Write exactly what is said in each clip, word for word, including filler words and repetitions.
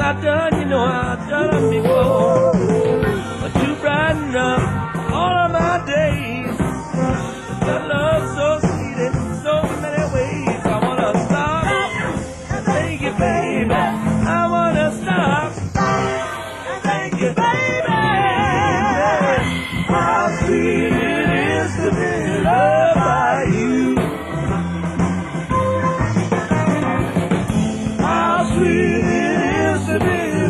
I've done, you know I've done them before. But you brighten up all of my days. That love so sweet in so many ways. I wanna stop and thank you, baby. I wanna stop and thank you, baby. How sweet it is to be loved by you. How sweet it is to be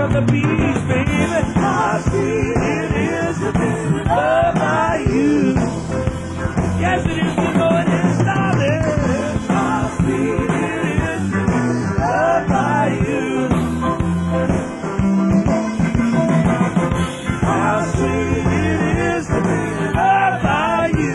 on the beach, baby. How sweet it is to be loved by you. Yes, it is, you know it is, darling. How sweet it is to be loved by you. How sweet it is to be loved by you.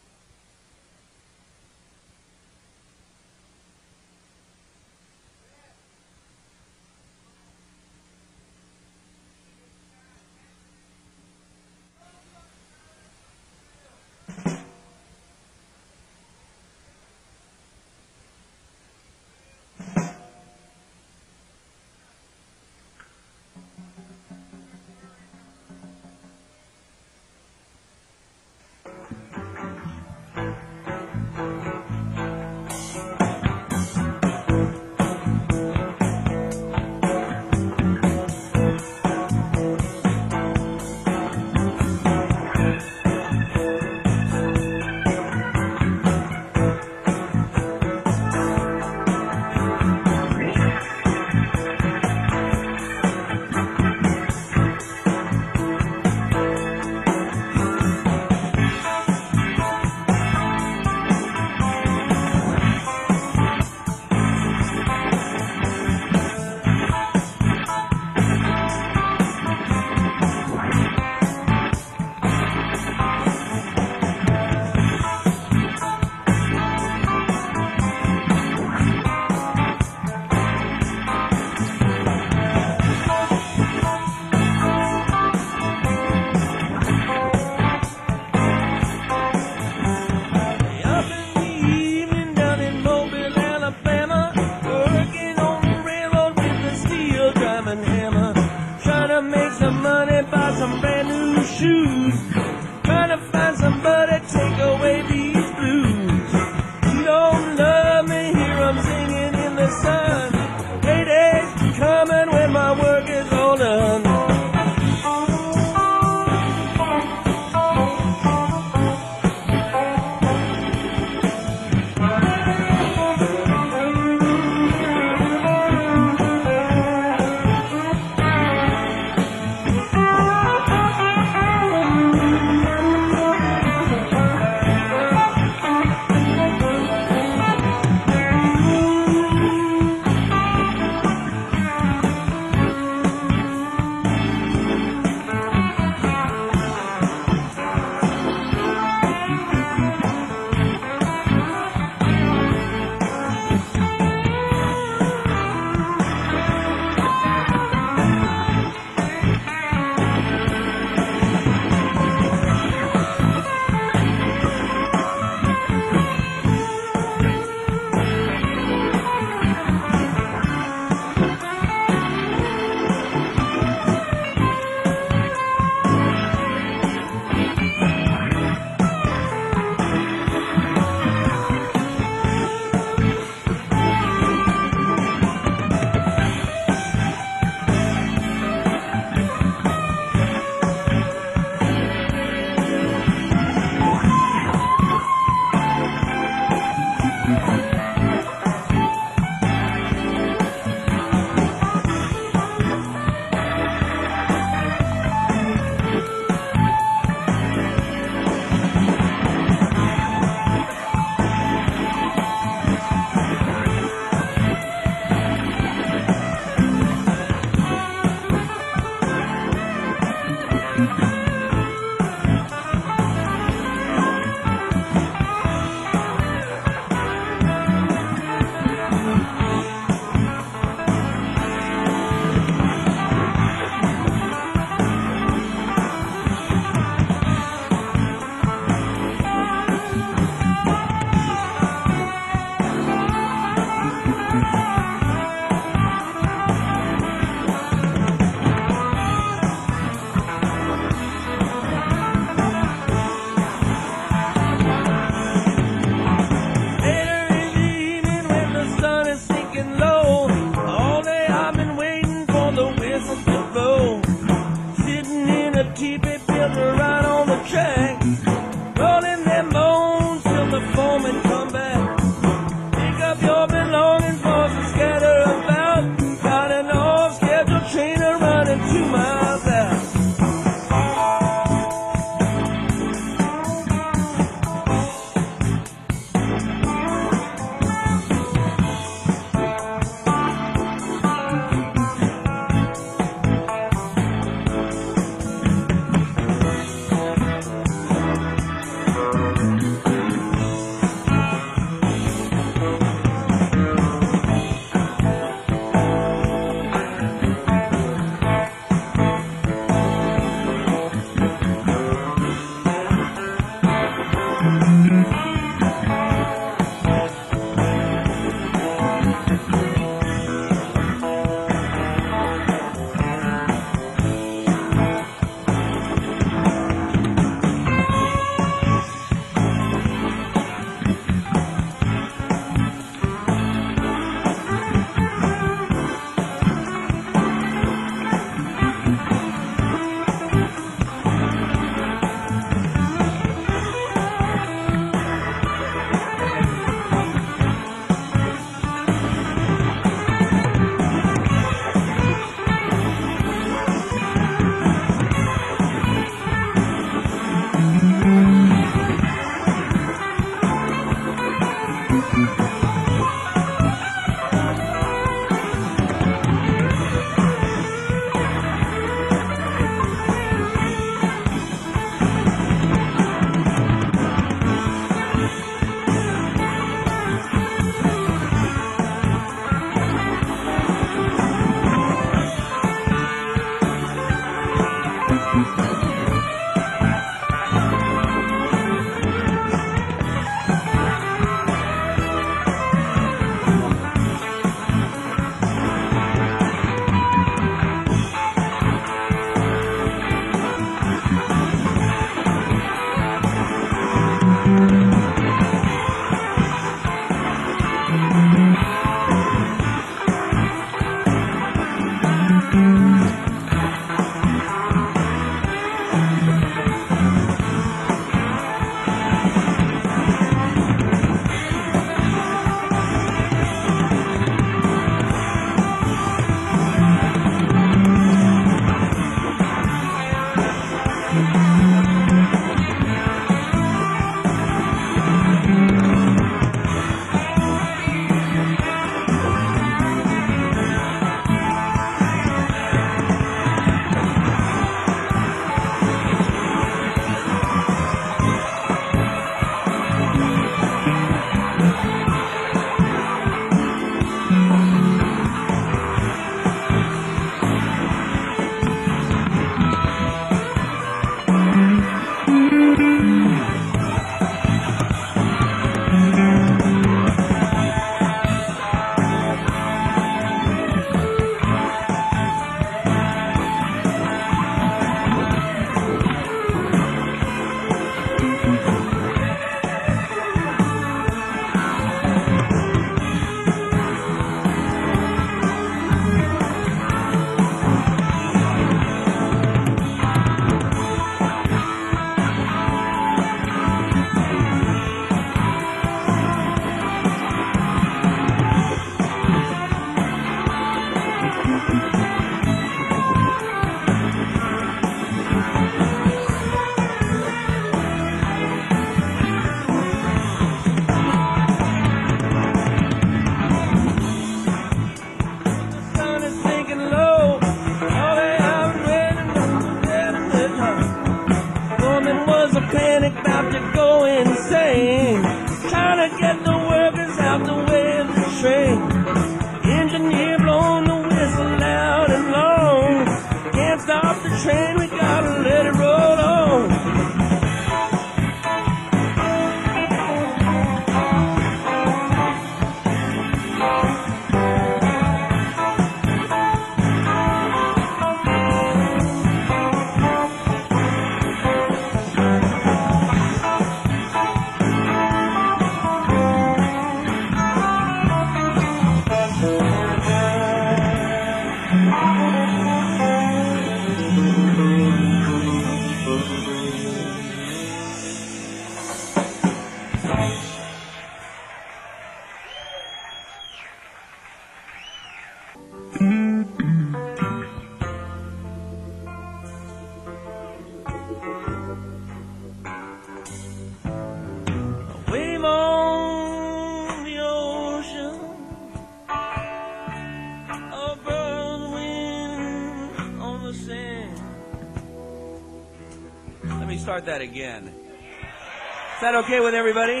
start that again. Is that okay with everybody?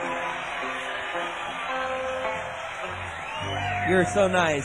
You're so nice.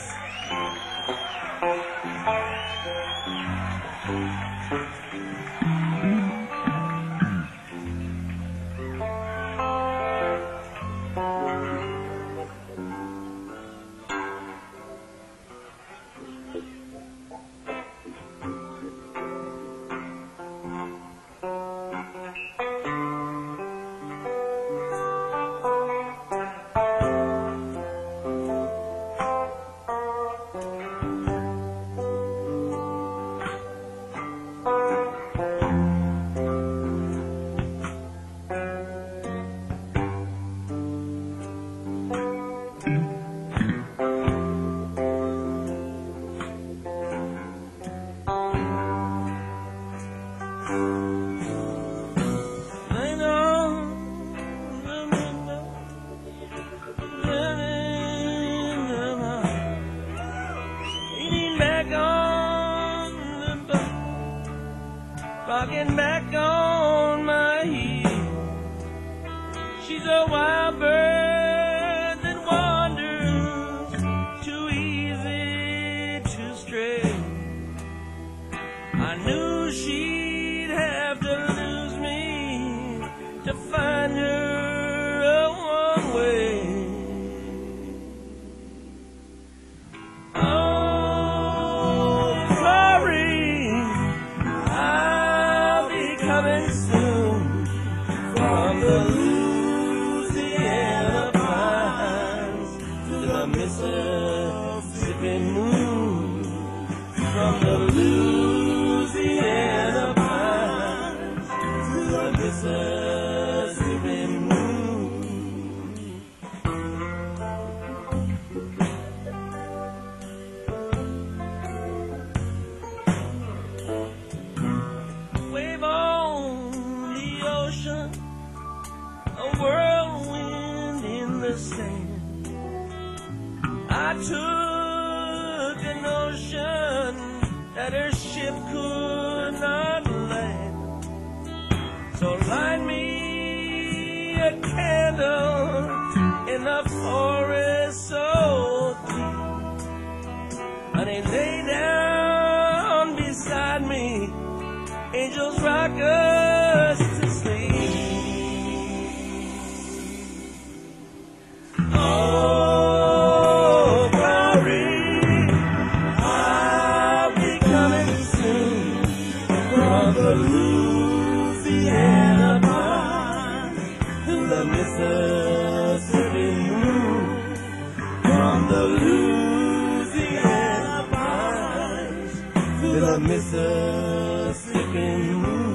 Rocking back on my heel. She's a wild bird that wanders, too easy to stray. I knew she'd have to lose me to find her a one way. Coming soon from the Louisiana pines to the Mississippi moon. From the Louisiana pines to the Mississippi moon. Wave on the ocean, a whirlwind in the sand. I took a notion that her ship could not land. So light me a candle in the forest so deep. Honey, lay down beside me. Angels rock us to sleep. Oh, Glory, I'll be coming soon from the Louisiana pines to the Mississippi moon. From the Louisiana pines to the Mississippi moon.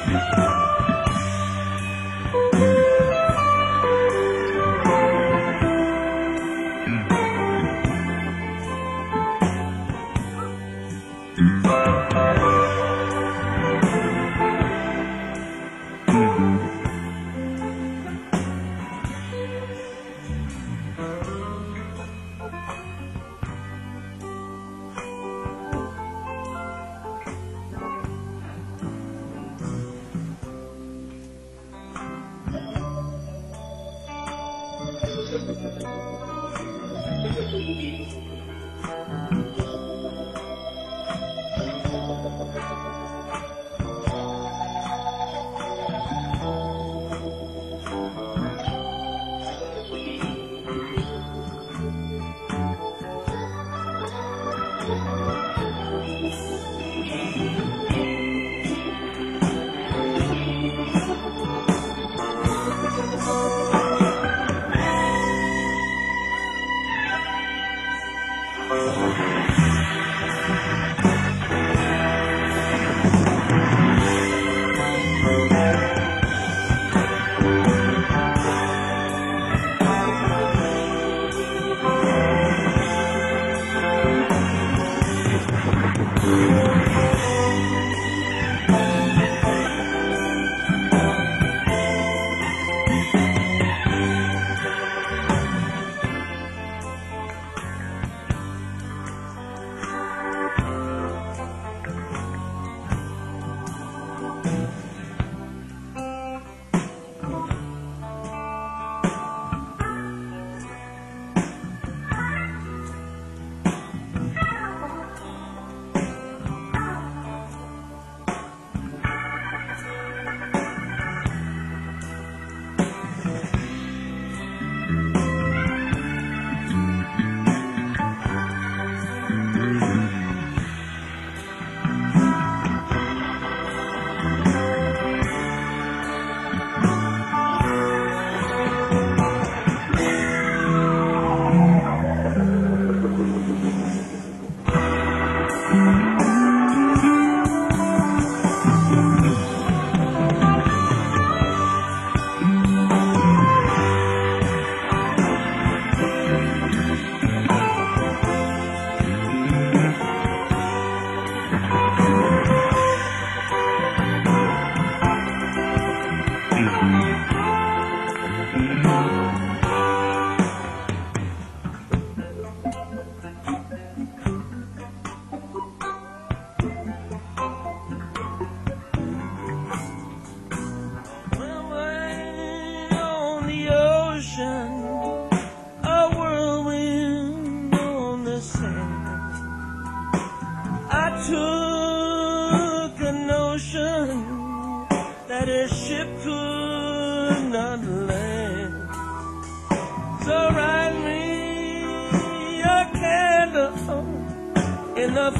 In the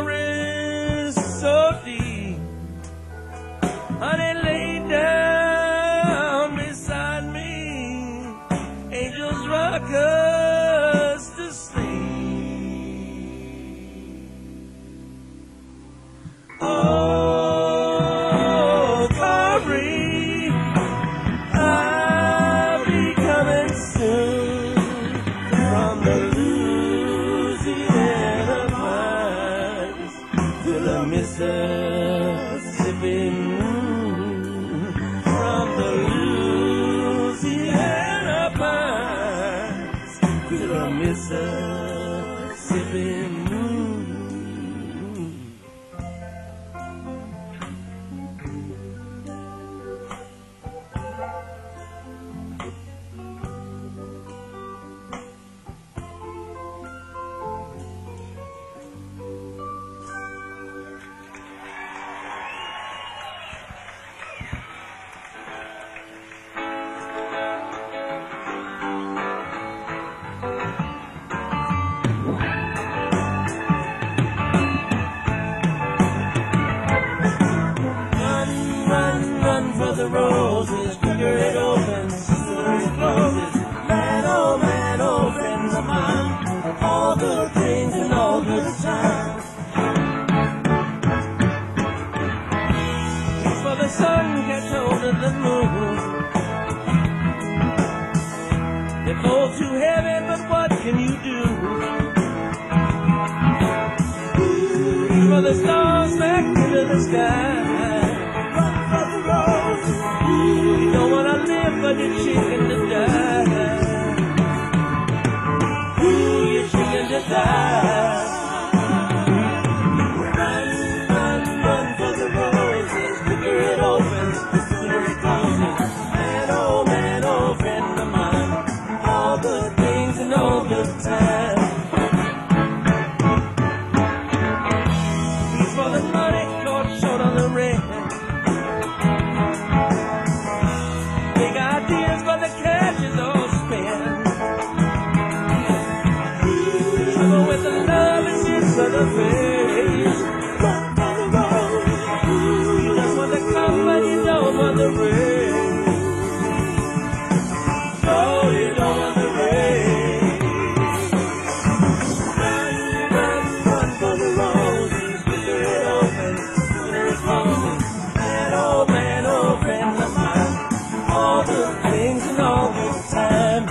forest so deep, honey, lay down beside me, angels rock us to sleep. Oh, Corey, I'll be coming soon from the Mississippi moon, from the Louisiana pines to the Mississippi moon. The roses, figure it opens, figure it closes. Man, oh man, opens a mind, all good things and all good times. For the sun. sun catch hold of the moon. They fall too heavy, but what can you do? For the stars back into the sky. Run for the road. You don't wanna live, but you're chicken to die. You're chicken to die. Run, run, run for the roses. The quicker it opens, the sooner it closes. Man, oh man, oh friend of mine, all good things and all good times. For the money caught short on the rent. Big ideas, but the cash is all spent. Trouble with the love is in for the face. Run down the road. You just want the comfort, you don't want the rain. No, you don't want the rain. Run, run, run for the road. Man, oh man, oh friend of mine, all good things and all good time.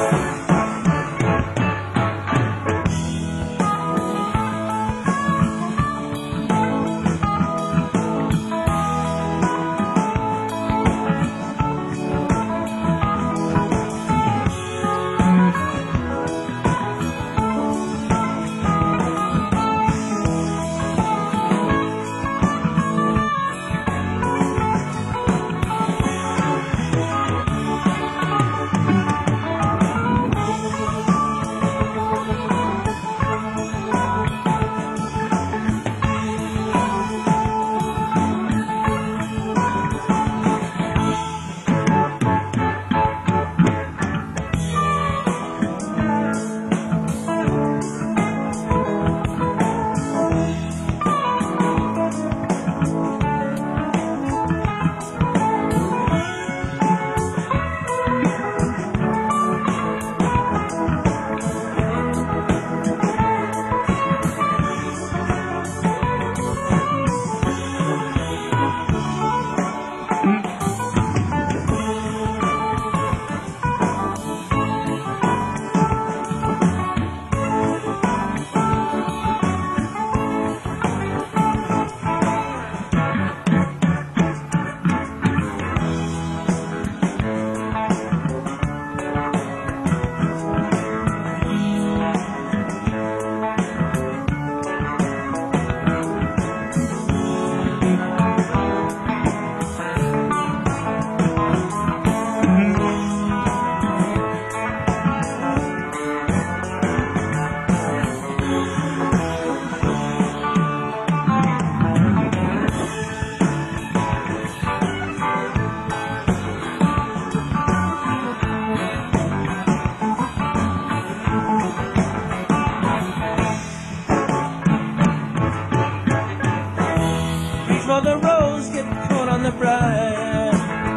For the rose get caught on the bride.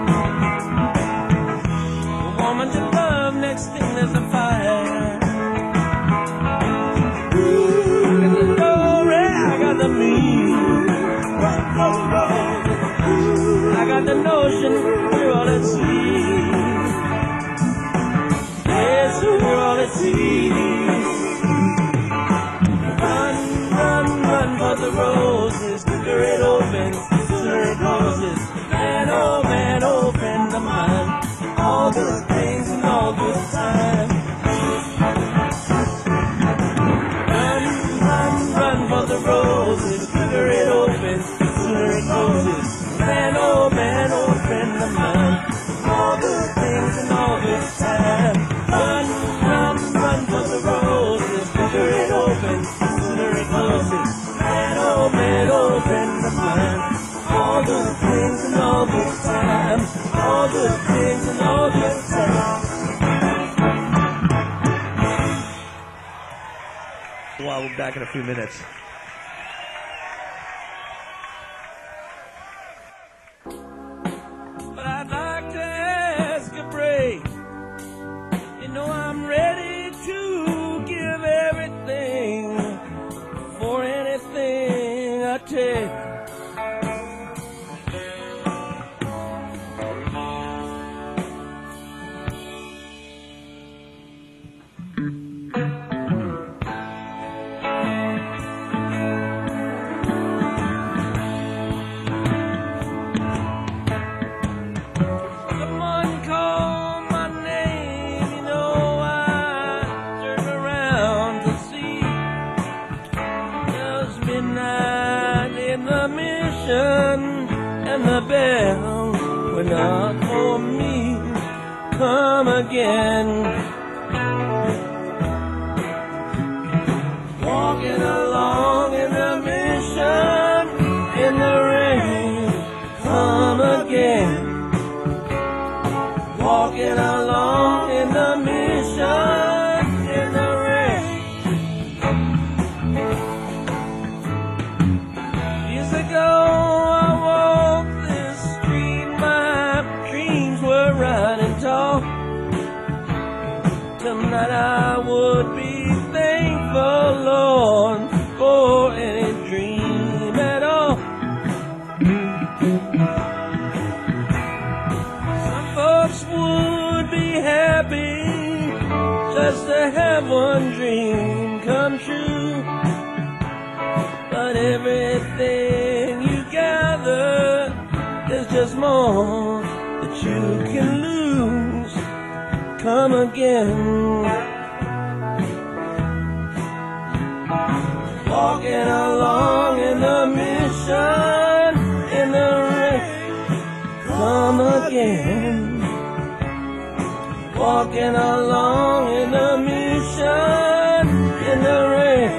A woman to love, next thing there's a fire. Ooh, I got the glory, I got the mean. I got the notion, we're all at sea. Yes, we're all at sea. Run, run, run for the roses. Quicker it opens, sooner it closes. Man, oh man, oh friend of mine, all good things and all good time. Run, run, run for the roses. Quicker it opens, sooner it closes. Man, oh man, oh friend of mine, all good things and all good time. Run, run, run for the roses. Quicker it opens, sooner it closes. Man, oh man, oh friend of mine, all good things and all good time, all good things and all good time. Well, we'll be back in a few minutes. But I'd like to ask a break. You know I'm ready to give everything for anything I take. God for me, come again. Walking along in the mission, in the rain, come again. Walking along in the mission, in the rain. Years ago I walked this street, my dreams were running tall. Tonight I would be thankful, Lord, for any dream at all. Some folks would be happy just to have one dream come true, but everything you gather is just more that you can lose. Come again. Walking along in the mission, in the rain, come again. Walking along in the mission, in the rain.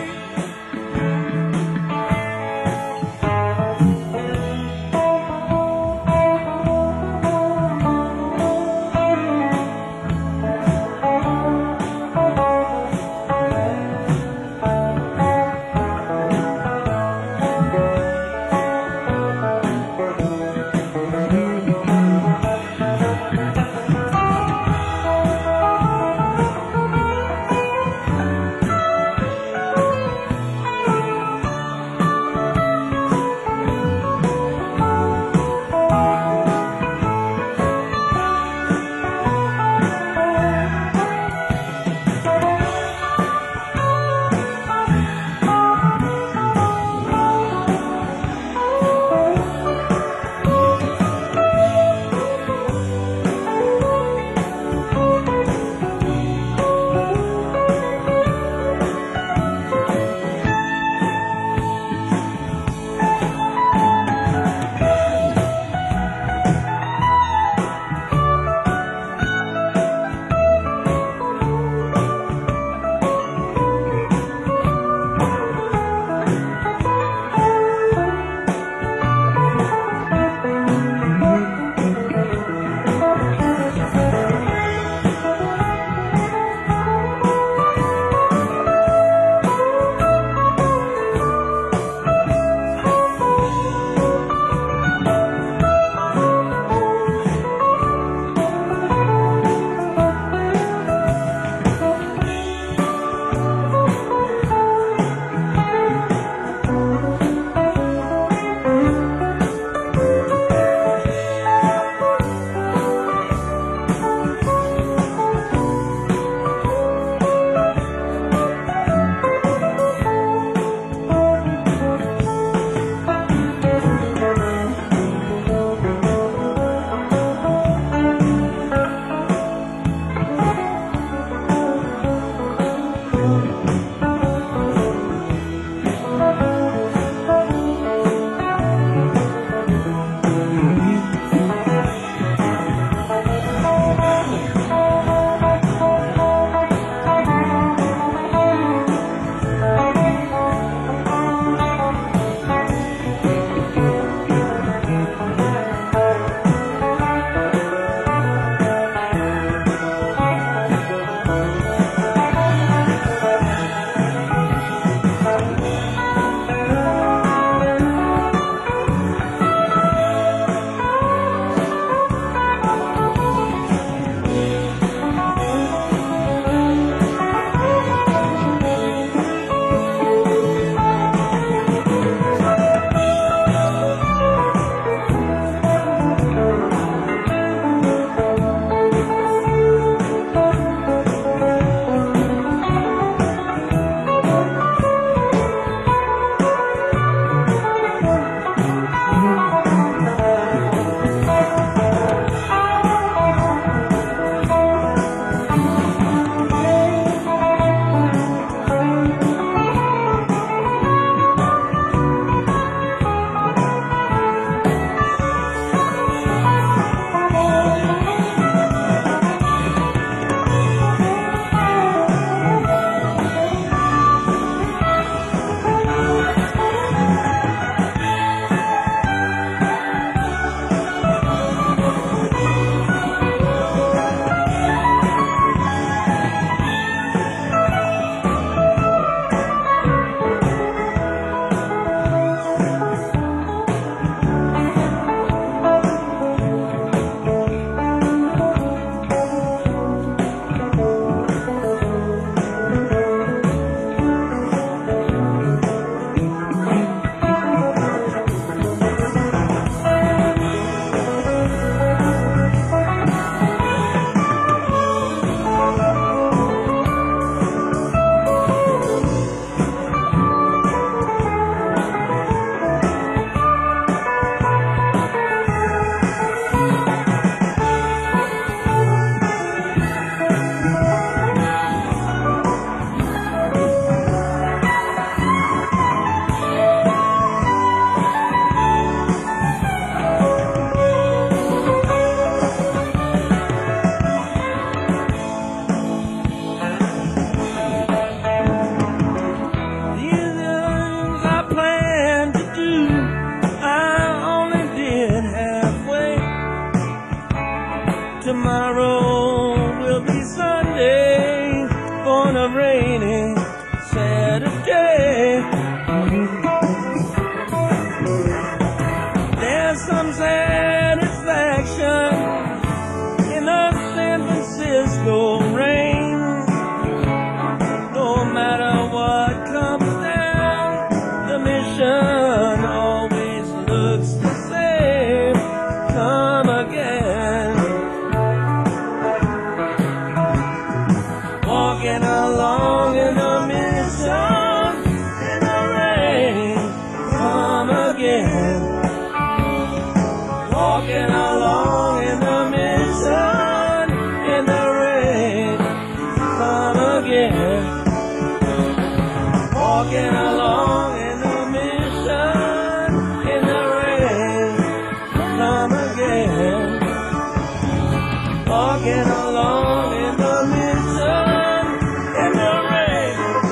tomorrow will be Sunday on a rainy Saturday. There's some satisfaction in the San Francisco rain. No matter what comes down, the mission always looks the same. Come again. Walking along in the mission in the rain. Come again. Walking along in the mission in the rain. Come again. Walking along in the mission in the rain. Come again. Walking along in the mission in the rain.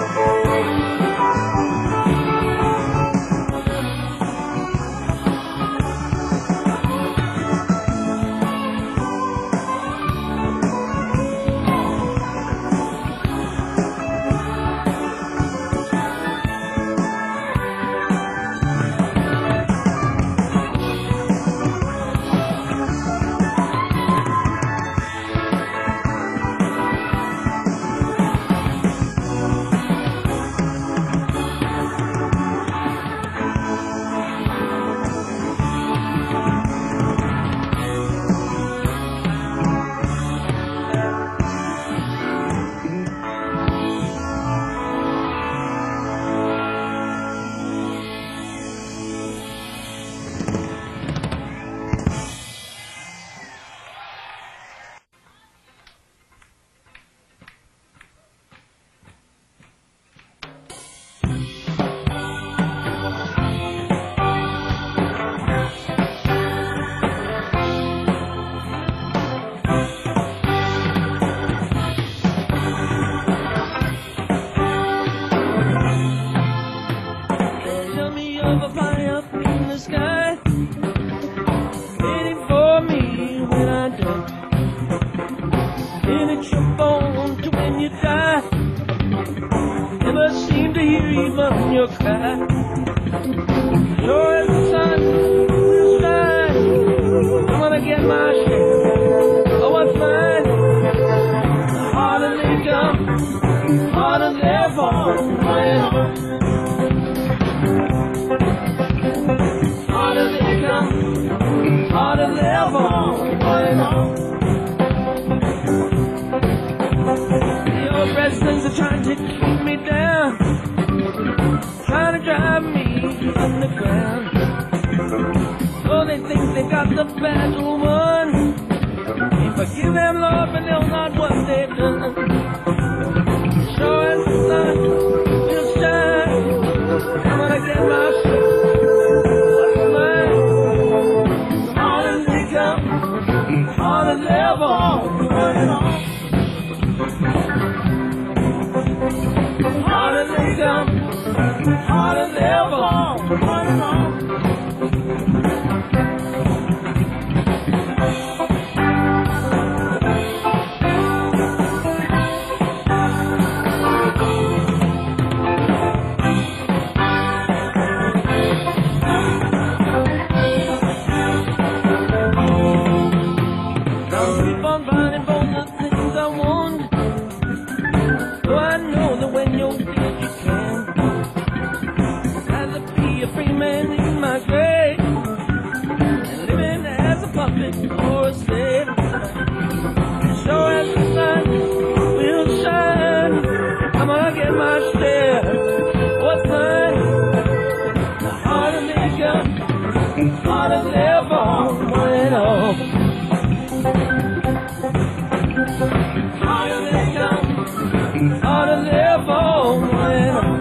Tell me of a fly up in the sky, waiting for me when I die. And it's your bone to when you die. Never seem to hear even your cry. Sure as the sun will shine, I'm gonna get my share. Oh, what's mine? The harder they come, harder they're falling. Harder they come, harder they're falling. The old presidents are trying to keep me down, trying to drive me underground. Oh, they think they got the battle won. We forgive them, Lord, but they'll not what they've done. Sure as the sun will shine, I'm gonna get my share. What's mine? Harder they come, harder they're falling. Harder they come, harder they're falling. Keep on finding for the things I want. Though I know that when you're dead you can. Rather be a free man in my grave and living as a puppet or a slave. Sure as the sun will shine, I'm gonna get my share. What's mine? The harder they come, harder they're falling off. Harder they come, harder they're falling.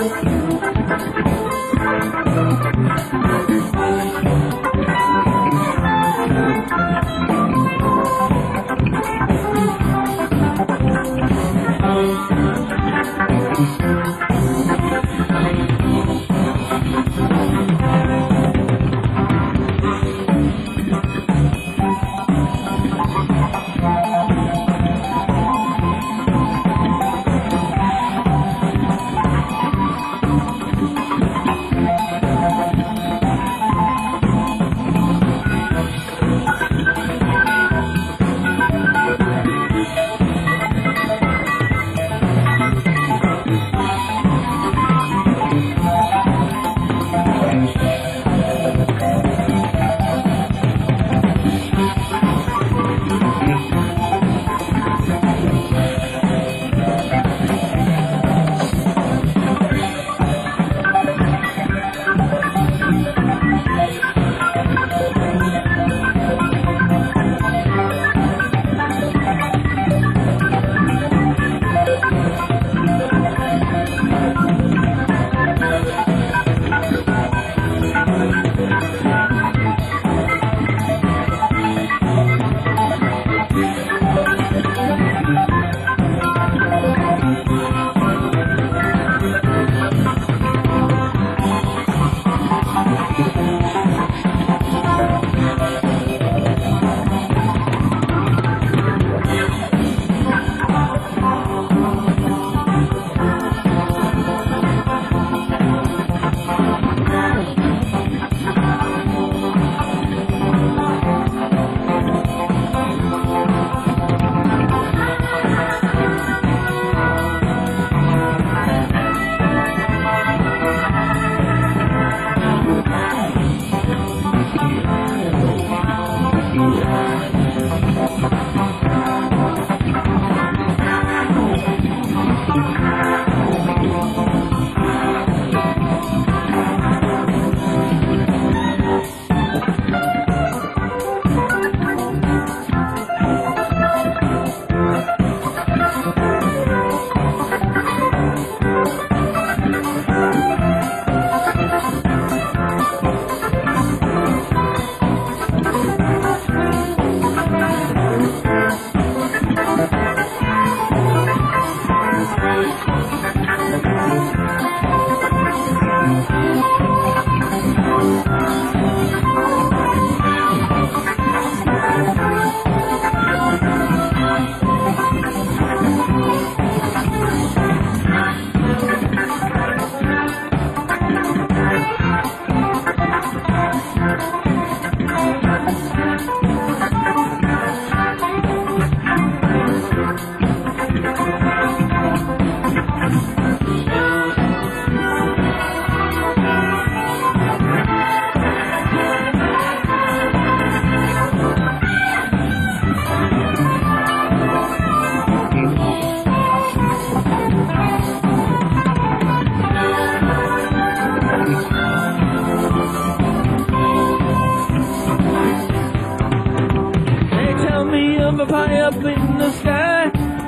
up high up in the sky,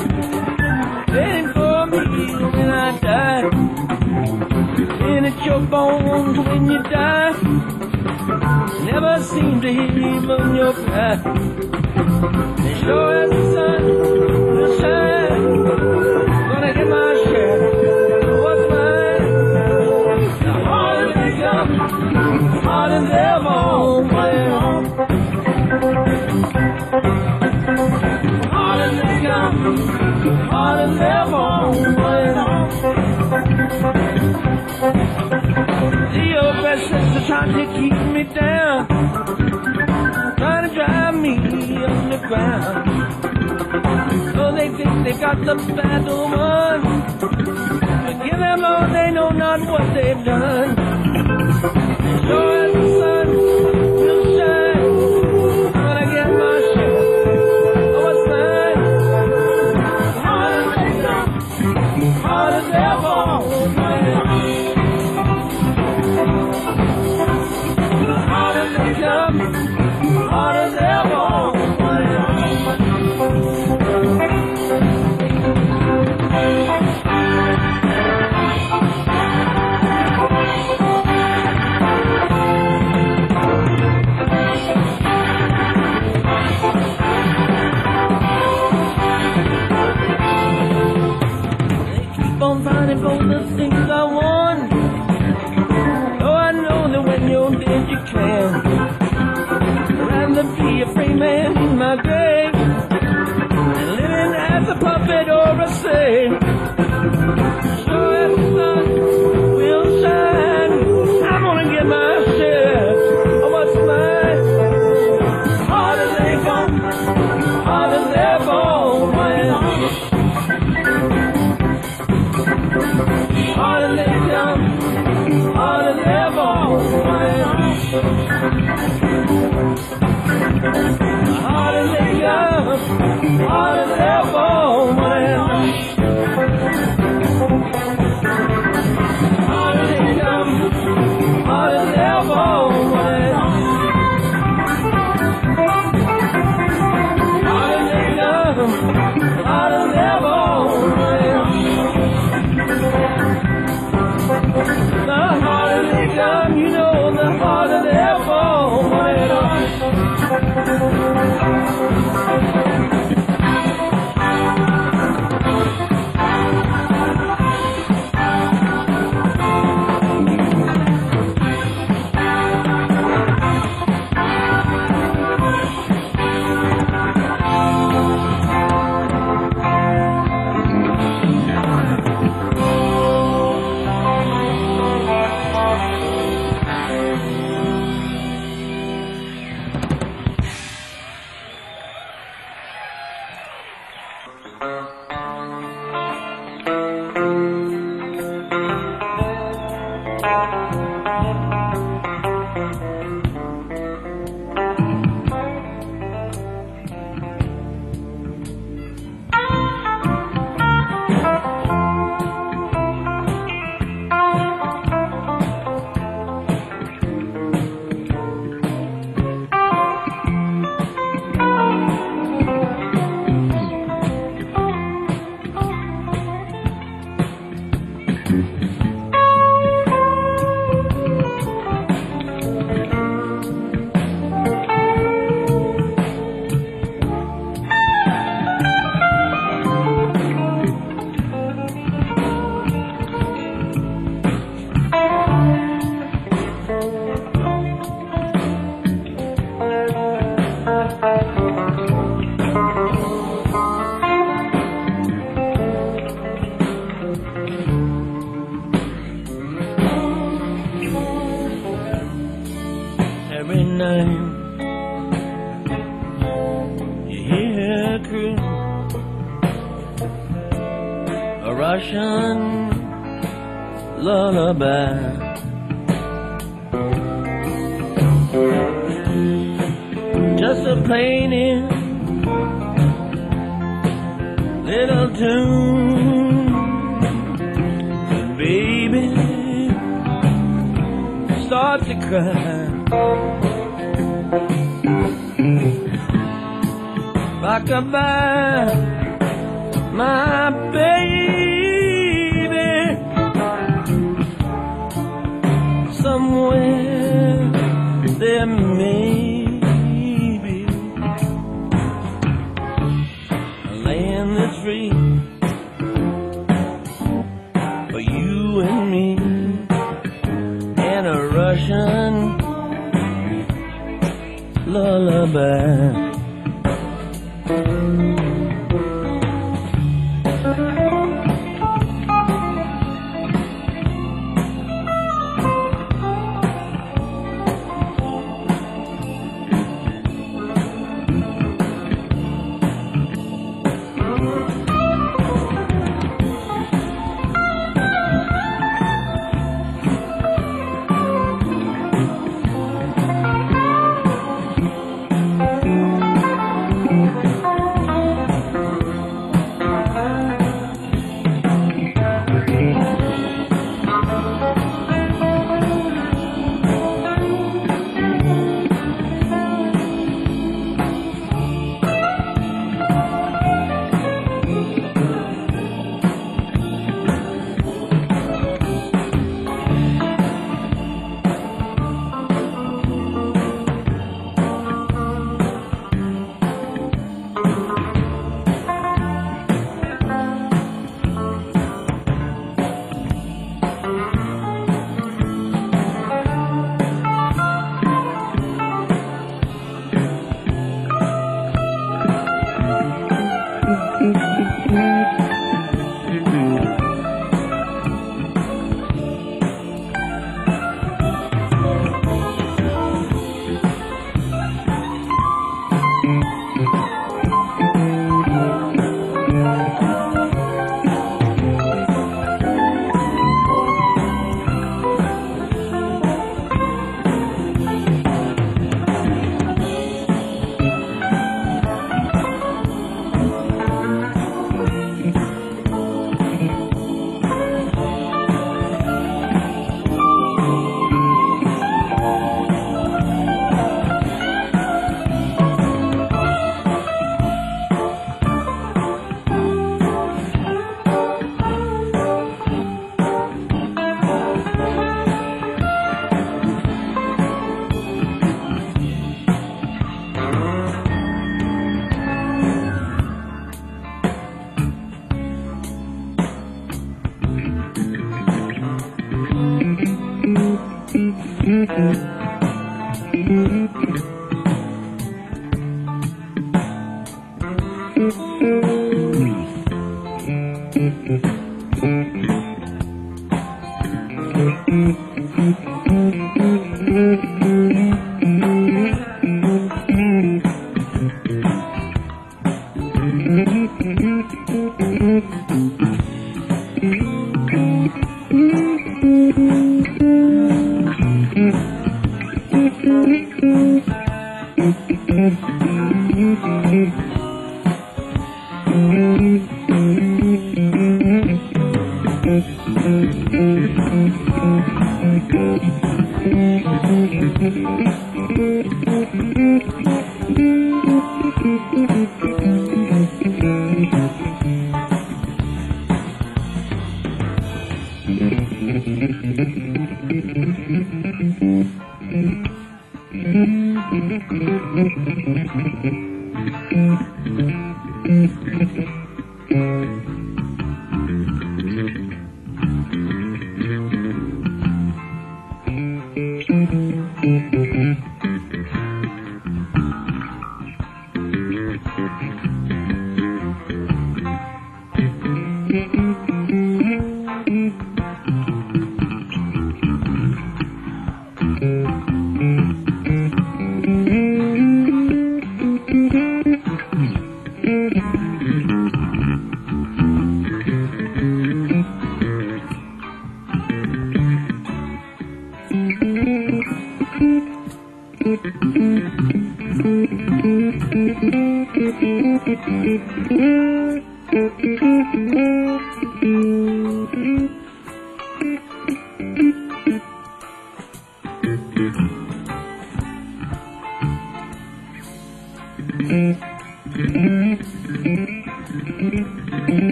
waiting for me when I die. And it's your bones when you die, never seem to even your cry. As sure as the sun will shine, gonna get my share of what's mine. The harder they come, the harder they're born. Harder they come, harder they're born. The oppressors are trying to keep me down, trying to drive me underground. So they think they got the battle won, but give them all, they know not what they've done. Sure as the sun will shine, I'm gonna get my share of what's mine. Harder they come, harder they're born. Harder they come, harder they're born. man in my grave, and living as a puppet or a slave. So that the sun will shine, I'm gonna get my share of what's mine. Hard as they come, hard as they're born, hard as they come, hard as they're born. Hard as they come, hard as they're born. Hard as they come, hard as they're born. Hard as they come, hard as they're born. The harder they come, you know, the harder they're born. Every night you hear a crew, a Russian lullaby. Just a plain little tune, baby, start to cry. Rock-a-bye, my baby, somewhere there may be a land that's free for you and me, and a Russian lullaby.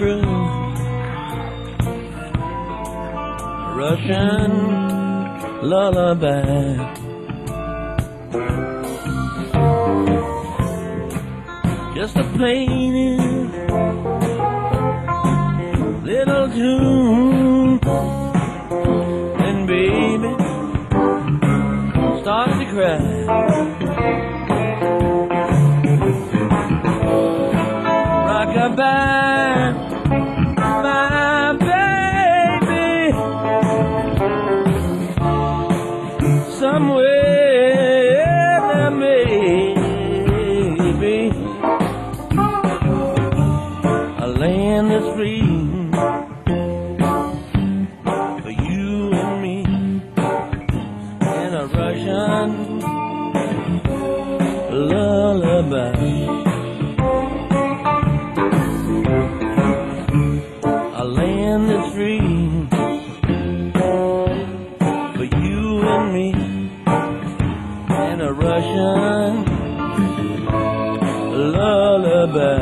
crew, Russian lullaby. Just a plain little tune, and baby starts to cry. Rock-a-bye, my baby, somewhere there may be a land that's free for you and me, and a Russian lullaby. A land that's free for you and me, and a Russian lullaby.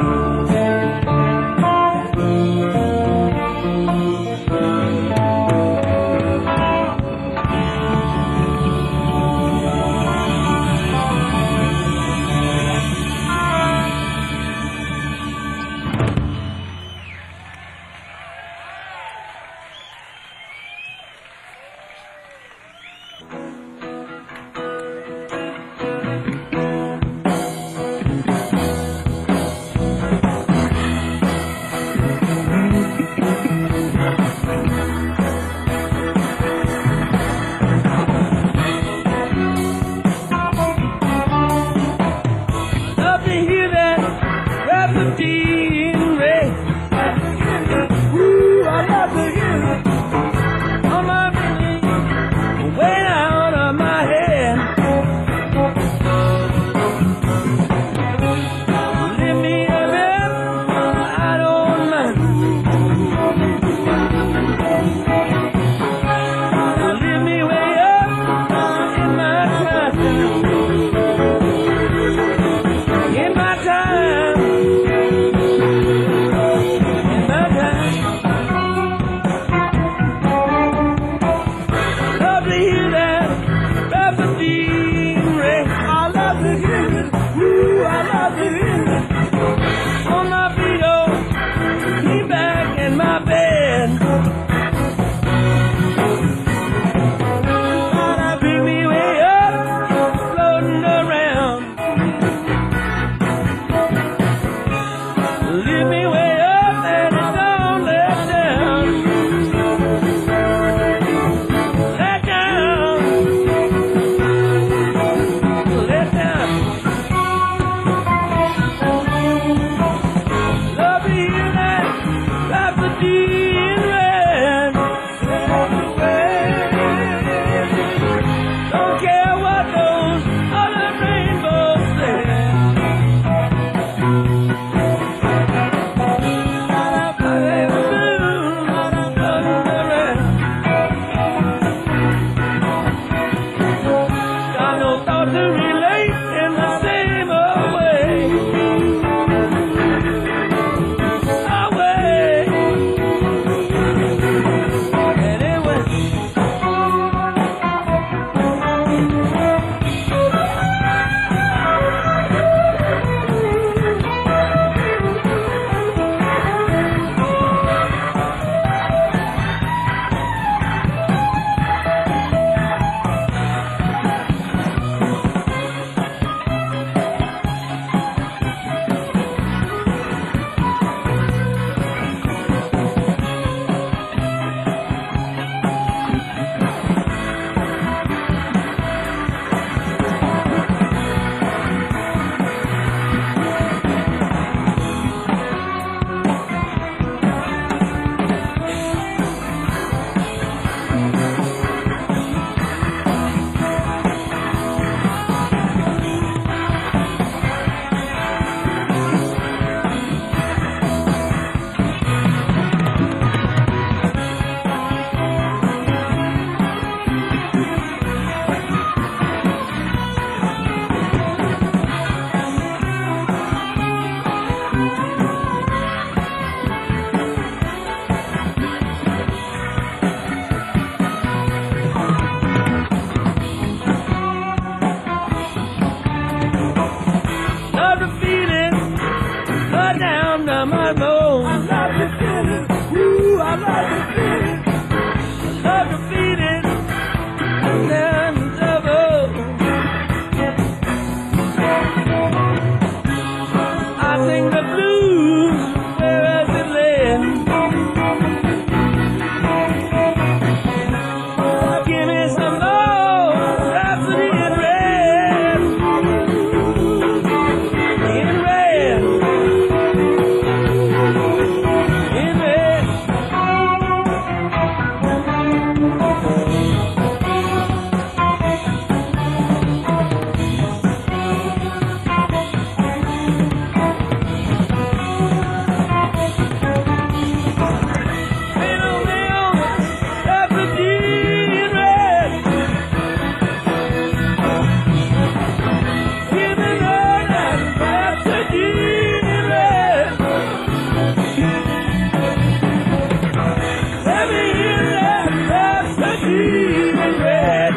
bleeding red.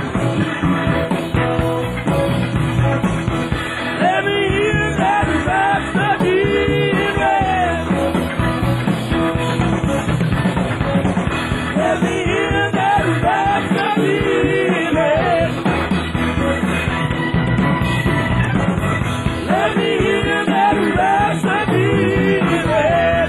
Let me hear that rhapsody in red. Let me hear that rhapsody in red. Let me hear that rhapsody in red.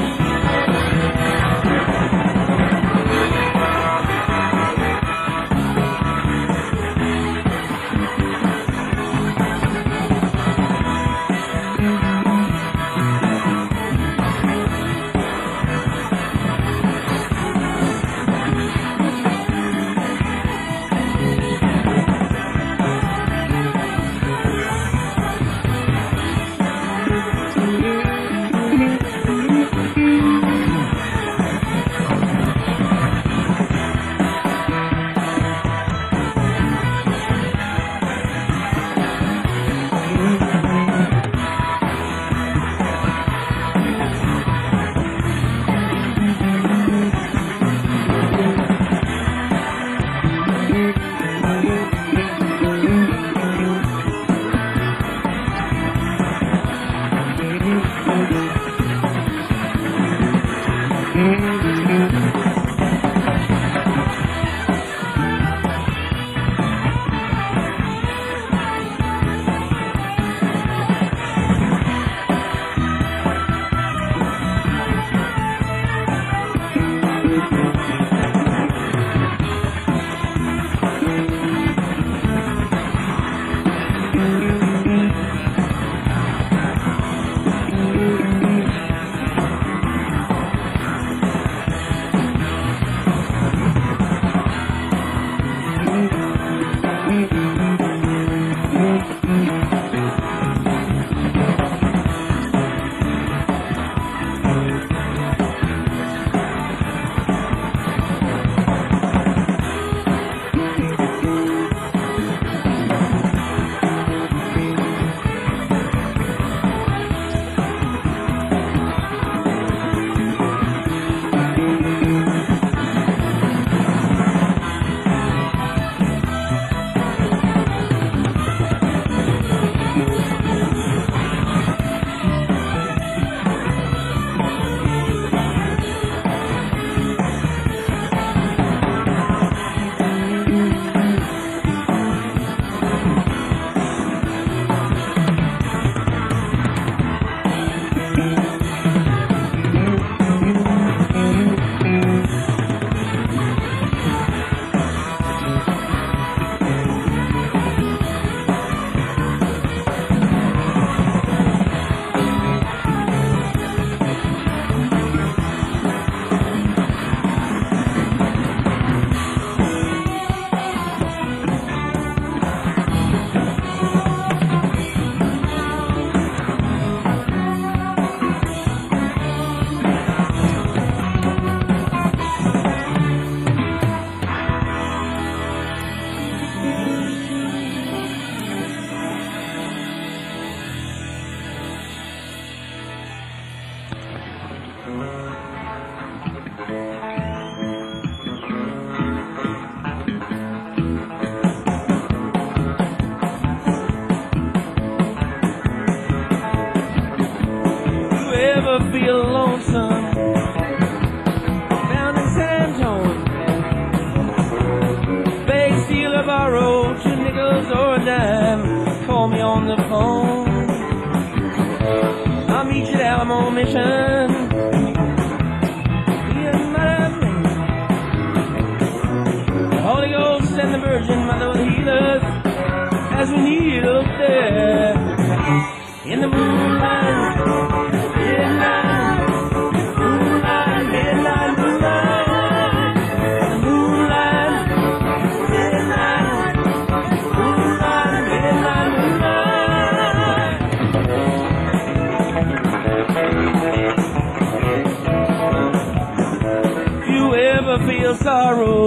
Feel lonesome down in San Antonio, beg, steal or borrow two nickels or a dime, call me on the phone. I'll meet you at Alamo Mission, in Miami. The Holy Ghost and the Virgin Mother will heal us as we kneel there in the moonlight. Midnight, moonlight, midnight, moonlight, moonlight, midnight, moonlight, midnight, moonlight. If you ever feel sorrow,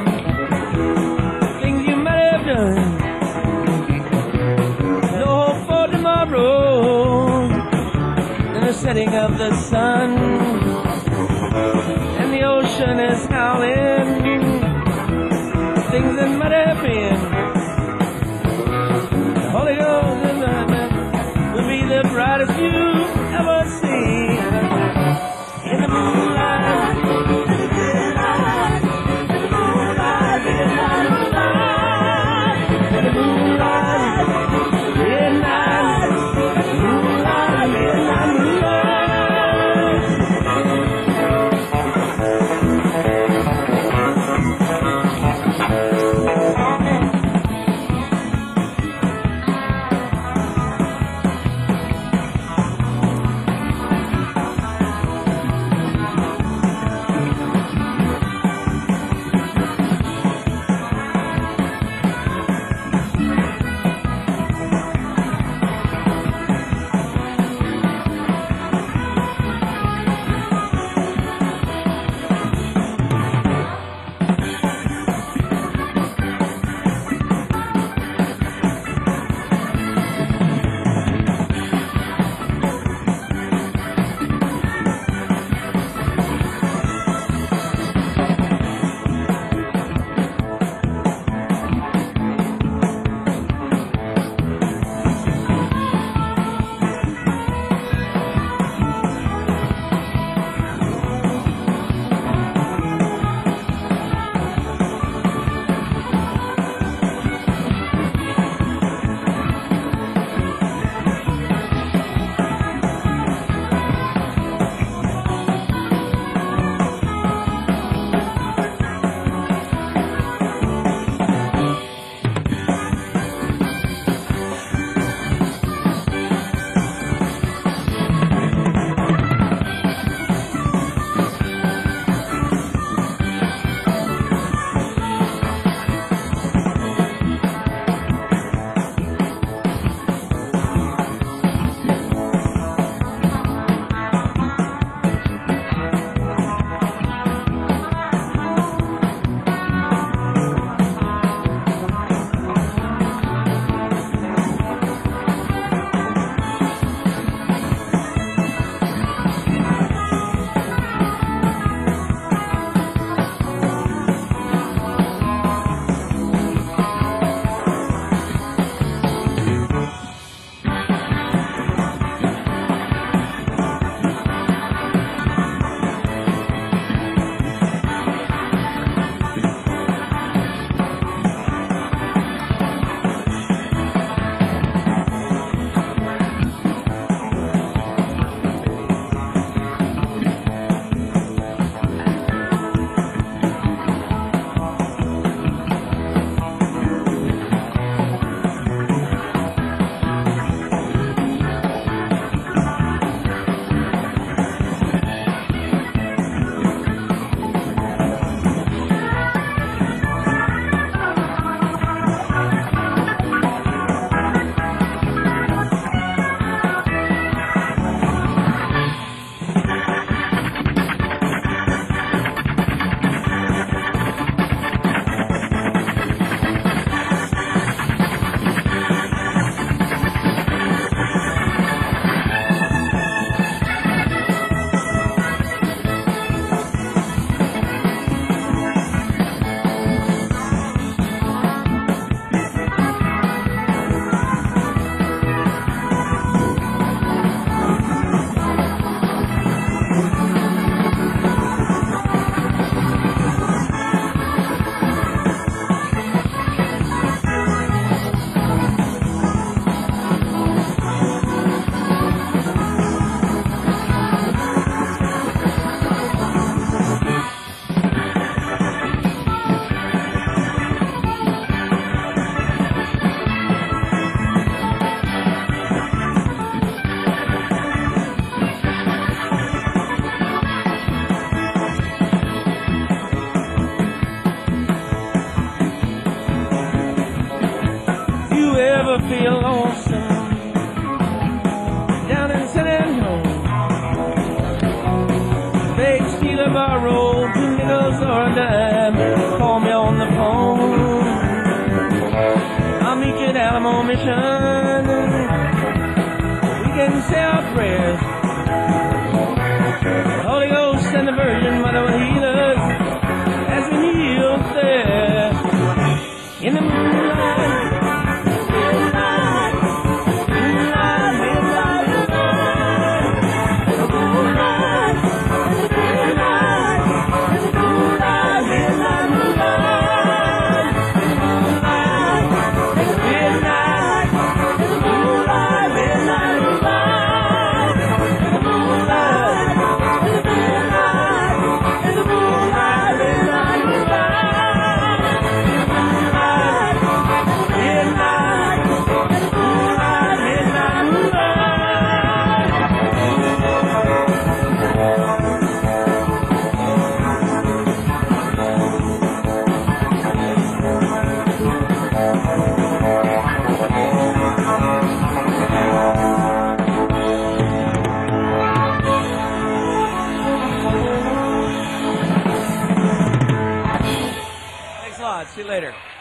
things you might have done, no hope for tomorrow. The setting of the sun and the ocean is howling. things that might have been. The Holy Ghost in my mouth will be the brightest you ever see. In the moonlight, in the moonlight, in the moonlight, in the moonlight, in the moonlight, midnight, moonlight, midnight, moonlight. feel lonesome down in San Antonio. Beg, steal a borrow, two nickels or a dime. Call me on the phone. I'll meet you at Alamo Mission. We can say our prayers. The Holy Ghost and the Virgin Mother will heal us as we kneel there. See you later.